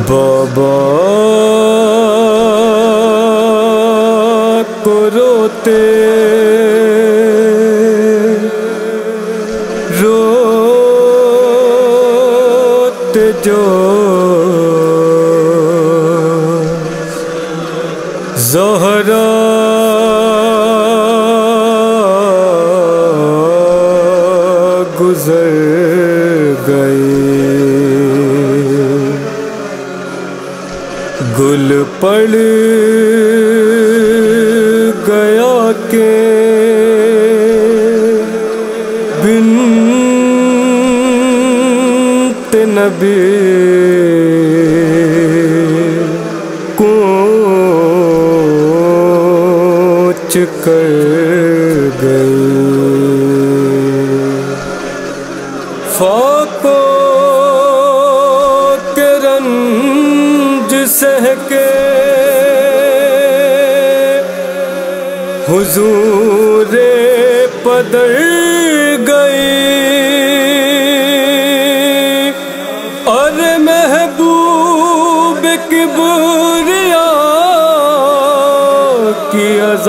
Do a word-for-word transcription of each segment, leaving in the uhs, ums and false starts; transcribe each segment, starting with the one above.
بابا کو روتے روتے جو زہرا گزر گئی، گل پڑ گیا کہ بنت نبی کوچ کر گئی، فاقوں کے رنج سہ کے حضور پدر گئی، اور محبوب کبریا کی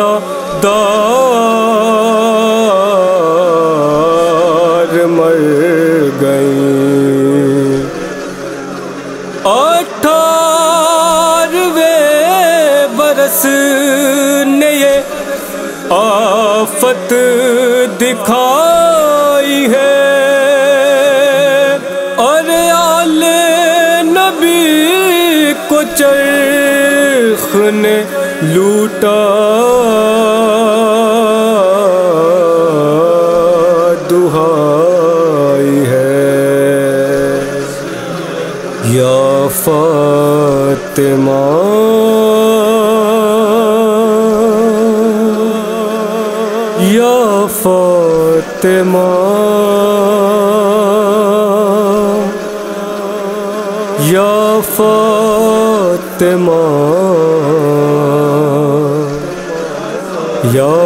عزادار مر گئی، اٹھارویں برس نے یہ آفت دکھائی ہے، اور آل نبی کو چرخ نے لوٹا، دہائی ہے یا فاطمہ یا فاطمہ یا فاطمہ یا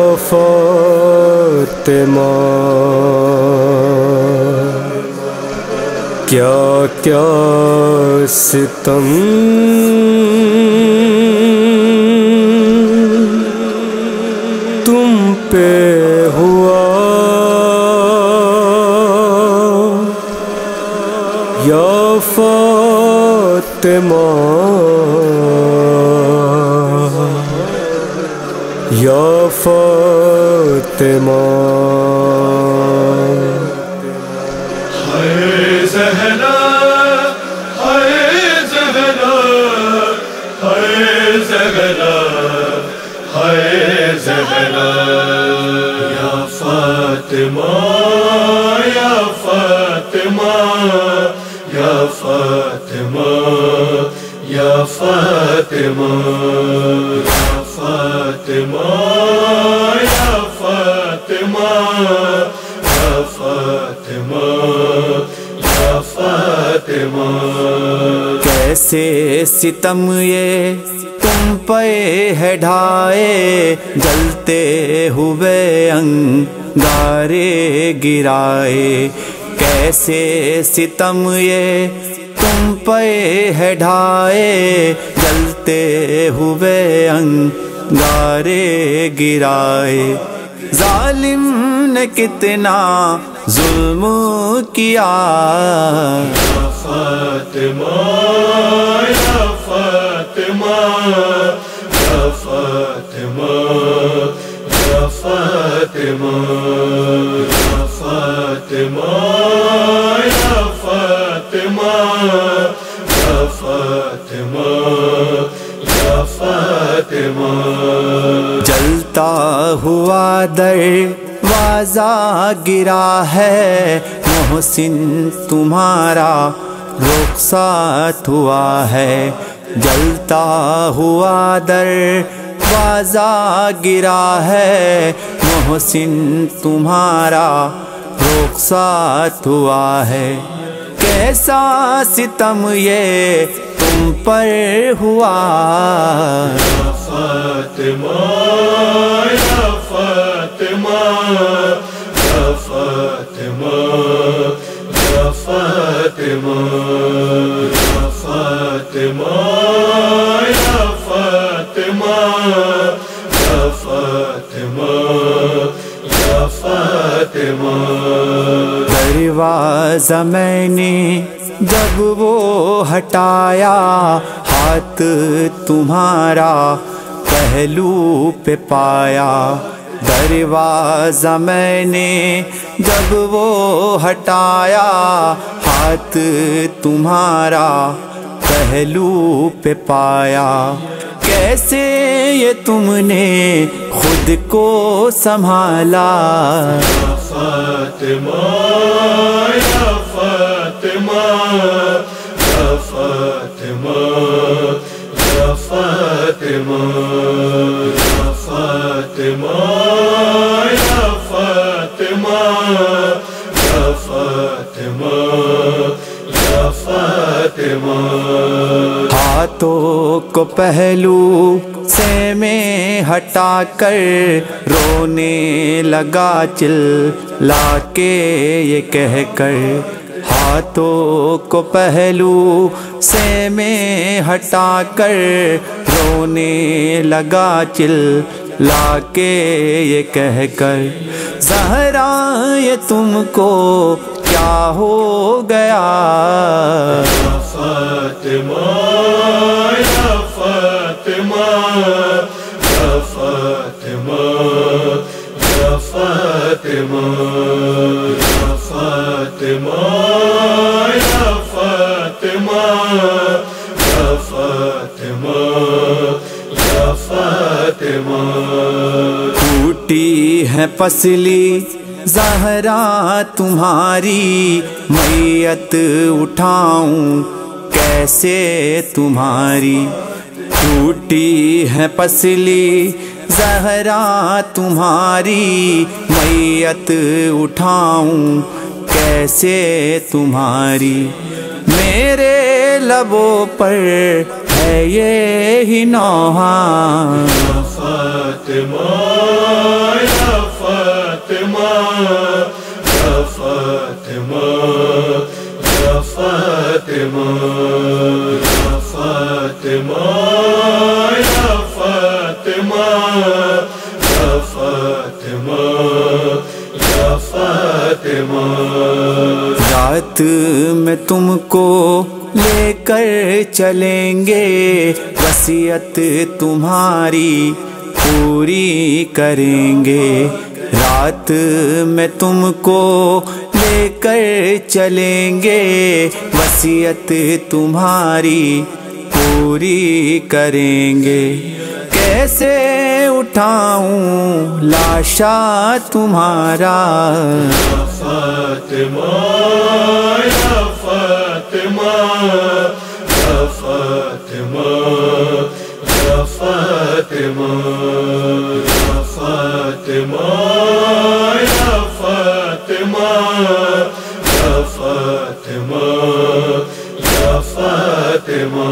فاطمہ، کیا کیا ستم تم پہ ہوا، یا فاطمہ یا فاطمہ، ہائے زہرا ہائے زہرا ہائے زہرا ہائے زہرا، یا فاطمہ یا فاطمہ یا فاطمہ یا فاطمہ یا فاطمہ یا فاطمہ یا فاطمہ یا فاطمہ، کیسے ستم یہ تم پہ ہے ڈھائے، جلتے ہوئے انگارے گرائے، کیسے ستم یہ تم پہ ہے ڈھائے، جلتے ہوئے انگارے گرائے، ظالم نے کتنا ظلم کیا، یا فاطمہ یا فاطمہ یا فاطمہ یا فاطمہ یا فاطمہ یا فاطمہ یا فاطمہ یا فاطمہ، جلتا ہوا دروازہ گرا ہے، محسن تمہارا رخصت ہوا ہے، جلتا ہوا دروازہ گرا ہے، محسن تمہارا رخصت ہوا ہے، کیسا ستم یہ تم پر ہوا، یا فاطمہ یا فاطمہ یا فاطمہ یا فاطمہ یا فاطمہ دروازہ میں نے جب وہ ہٹایا، ہاتھ تمہارا پہلو پہ پایا۔ دروازہ میں نے جب وہ ہٹایا، ہاتھ تمہارا پہلو پہ پایا۔ کیسے یہ تم نے خود کو سنبھالا؟ یا فاطمہ یا فاطمہ یا فاطمہ یا فاطمہ یا فاطمہ یا فاطمہ یا فاطمہ یا فاطمہ۔ ہاتھوں کو پہلو سے میں ہٹا کر رونے لگا چلا کے یہ کہہ کر، ہاتھوں کو پہلو سے میں ہٹا کر رونے لگا چلا کے یہ کہہ کر، زہرا یہ تم کو کیا ہو گیا؟ یا فاطمہ یا فاطمہ یا فاطمہ یا فاطمہ یا فاطمہ یا فاطمہ یا فاطمہ یا فاطمہ۔ ٹوٹی ہے پسلی زہرا تمہاری، میت اٹھاؤں کیسے تمہاری؟ ٹوٹی ہے پسلی زہرا تمہاری، میت اٹھاؤں کیسے تمہاری؟ میرے لبوں پر ہے یہی نوحہ۔ یا فاطمہ یا فاطمہ یا فاطمہ یا فاطمہ یا فاطمہ یا فاطمہ یا فاطمہ یا فاطمہ۔ رات میں تم کو لے کر چلیں گے، وصیت تمہاری پوری کریں گے۔ رات میں تم کو لے کر چلیں گے، وصیت تمہاری پوری کریں گے۔ کیسے اٹھاؤں لاشا تمہارا؟ یا فاطمہ یا فاطمہ یا فاطمہ یا فاطمہ یا فاطمہ یا فاطمہ یا فاطمہ یا فاطمہ۔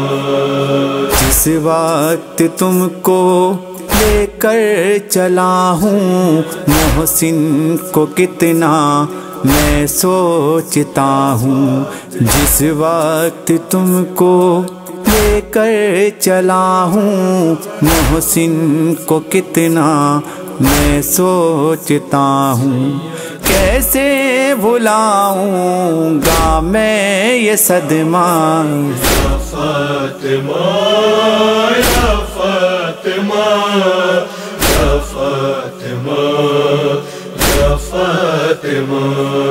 جس وقت تم کو لے کر چلا ہوں، محسن کو کتنا میں سوچتا ہوں۔ جس وقت تم کو لے کر چلا ہوں، محسن کو کتنا میں سوچتا ہوں۔ کیسے بھلاؤں گا میں یہ صدمہ؟ یا فاطمہ یا فاطمہ یا فاطمہ یا فاطمہ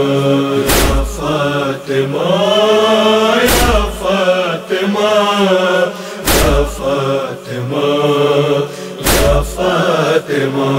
یا فاطمہ یا فاطمہ یا فاطمہ یا فاطمہ۔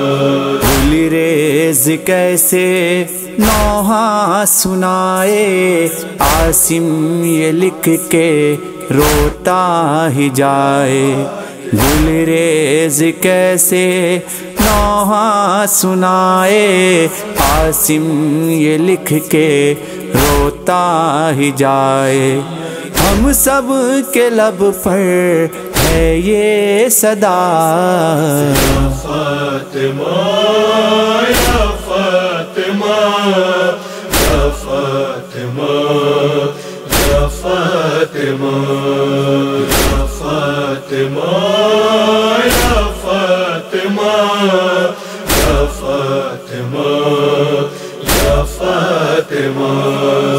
گلریز کیسے نوحہ سنائے، عاصم یہ لکھ کے روتا ہی جائے۔ گلریز کیسے نوحہ سنائے، عاصم یہ لکھ کے روتا ہی جائے۔ ہم سب کے لب پر ہے یہ صدا، یا فاطمہ یا فاطمہ یا فاطمہ یا فاطمہ یا فاطمہ یا فاطمہ یا فاطمہ یا فاطمہ۔ فاطمہ